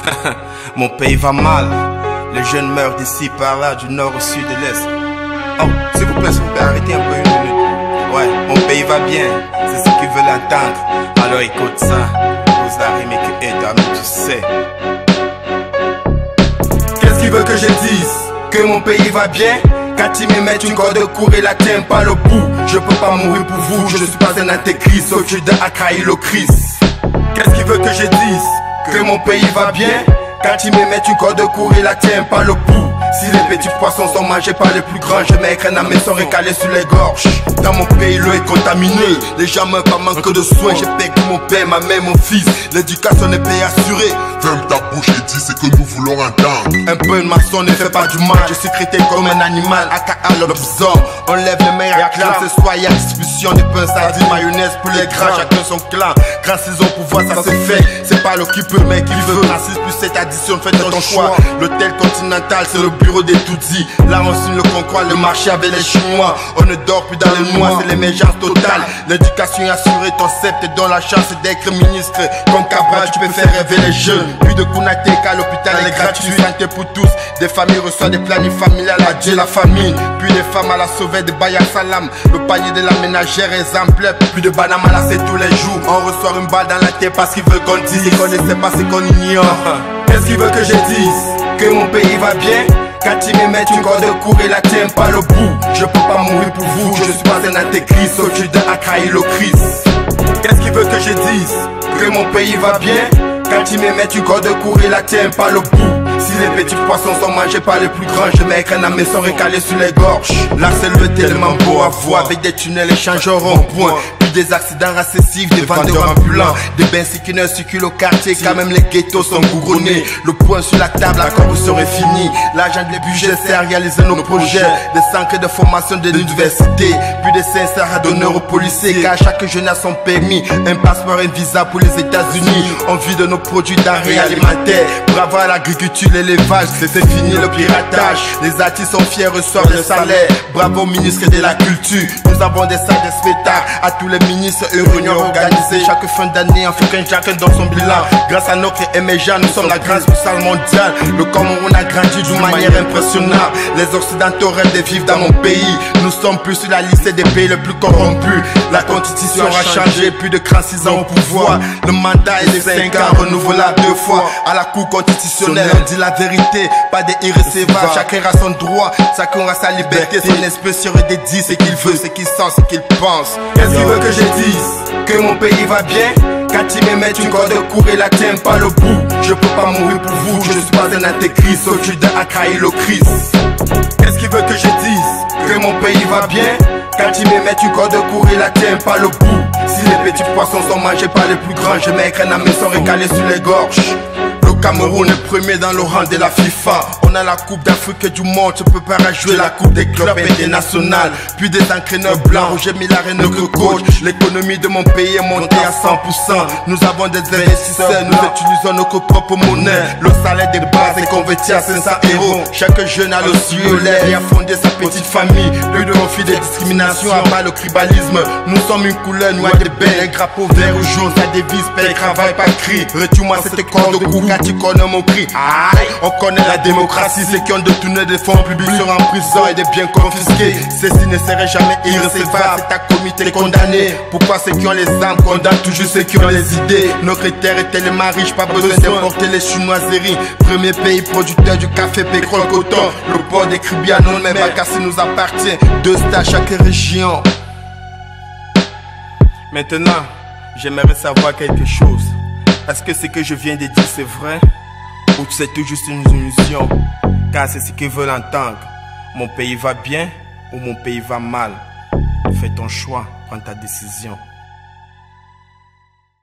Mon pays va mal. Les jeunes meurent d'ici par là, du nord au sud et l'est. Oh, s'il vous plaît, arrêtez un peu une minute. Ouais, mon pays va bien, c'est ce qu'ils veulent entendre. Alors écoute ça, pose la rime et que toi-même tu sais. Qu'est-ce qu'il veut que je dise? Que mon pays va bien? Quand ils me mettent une corde de cour et la tiennent pas le bout. Je peux pas mourir pour vous, je suis pas un intégriste, au Judas a trahi le Christ. Qu'est-ce qu'il veut que je dise? Que mon pays va bien? Quand ils me mettent une corde de cour et la tiennent pas le bout. Si les petits poissons sont mangés par les plus grands, je m'écrène à mes sont recalés sur les gorges. Dans mon pays, l'eau est contaminée. Les gens meurent par manque de soins. J'ai payé mon père, ma mère, mon fils. L'éducation n'est pas assurée. Ferme ta bouche et dis ce que nous voulons entendre. Un peu de maçon ne fait pas du mal. Je suis traité comme un animal, aka l'obsor. On lève les mains à clan. Ce soir, il y a distribution de pain, sardines, mayonnaise pour les grands. Chacun son clan. Quand ils ont pouvoir, ça se fait. C'est pas le qui peut, mais qui veut. 6 plus cette addition, fais ton choix. L'hôtel continental, c'est le bureau des tout-dits. Là, on signe le concours, le marché avec les Chinois. On ne dort plus dans le noir, c'est l'émergence totale. L'éducation est assurée, ton sceptre te donne la chance d'être ministre. Comme Cabral, tu peux faire rêver les jeunes. Plus de Kounaté qu'à l'hôpital est gratuit. Santé pour tous. Des familles reçoivent des plannings familiales à Dieu la famine. Puis des femmes à la sauver de Baya Salam. Le panier de la ménagère exemplaire. Plus de banam à la c'est tous les jours. On reçoit une balle dans la tête parce qu'ils veulent qu'on dise. Et qu'on ne sait pas ce qu'on ignore. Qu'est-ce qu'ils veulent que je dise? Que mon pays va bien? Quand ils me mettent une corde de cour et la tiennent pas le bout. Je peux pas mourir pour vous, je suis pas un intégriste, au Judas a trahi le Christ. Qu'est-ce qu'ils veulent que je dise? Que mon pays va bien? Quand ils me mettent une corde de cour et la tiennent pas le bout. Si les petits poissons sont mangés par les plus grands, je m'écrène à mes sons recalés sur les gorges. Là c'est le tellement beau à voir, avec des tunnels échangeront au point. Des accidents récessifs, des vendeurs ambulants, des benzi qui ne circulent au quartier, quand même les ghettos sont gouronnés. Le point sur la table, la corruption est finie. L'argent des budgets sert à réaliser nos projets. Des centres de formation de l'université, puis des sincères à donner aux policiers, car chaque jeune a son permis, un passeport, un visa pour les États-Unis. On vit de nos produits denrées alimentaires. Bravo à l'agriculture, l'élevage, c'est fini le piratage. Les artistes sont fiers, reçoivent le salaire. Bravo au ministre de la Culture. Nous avons des salles de spectacle à tous les ministres et réunions organisées chaque fin d'année en fait chacun dans son bilan. Grâce à notre émergence, nous sommes la grande puissance mondiale. Le Cameroun a grandi d'une manière impressionnante. Les Occidentaux rêvent de vivre dans mon pays. Nous sommes plus sur la liste des pays les plus corrompus. La constitution a changé, plus de 36 ans au pouvoir. Le mandat est de 5 ans, renouvelable 2 fois. À la cour constitutionnelle, on dit la vérité, pas des irrécevables. Chacun a son droit, chacun a sa liberté. Son expression est de dire ce qu'il veut, ce qu'il sent, ce qu'il pense. Qu'est-ce qu'il veut que je dise? Que mon pays va bien? Quand ils me mettent une corde de cour et la tiennent pas le bout. Je peux pas mourir pour vous, je suis pas un intégriste, au Judas a trahi le Christ. Qu'est-ce qu'il veut que je dise? Que mon pays va bien? Quand ils me mettent une corde de cour et la tiennent pas le bout. Si les petits poissons sont mangés par les plus grands, je m'écrène à mes sont recalés sur les gorges. Le Cameroun est premier dans le rang de la FIFA. On a la Coupe d'Afrique et du monde, tu peux pas jouer la Coupe des clubs internationaux. Puis des entraîneurs blancs, Roger Miller et notre coach. L'économie de mon pays est montée à 100%. Nous avons des investisseurs, nous utilisons notre propre monnaie. Le salaire de base est converti à 500 €. Chaque jeune a le ciel et a fondé sa petite famille. Plus de conflits de discrimination à part le tribalisme. Nous sommes une couleur noire de belle, un drapeau vert ou jaune, sa devise, paix, travail, pas cri. Retire-moi cette corde de cou. Tu connais mon cri, on connaît la démocratie. Ceux qui ont détourné des fonds publics seront en prison et des biens confisqués. Ceci ne serait jamais irrécevable. C'est ta comité condamné. Pourquoi ceux qui ont les armes condamnent toujours ceux qui ont les idées? Notre terre est tellement riche, pas besoin d'importer les chinoiseries. Premier pays producteur du café, pétrole, coton. Le port des Cribianos, même Bakassi nous appartient. 2 stars chaque région. Maintenant, j'aimerais savoir quelque chose. Est-ce que ce que je viens de dire c'est vrai? Ou c'est tout juste une illusion? Car c'est ce qu'ils veulent entendre. Mon pays va bien ou mon pays va mal? Fais ton choix, prends ta décision.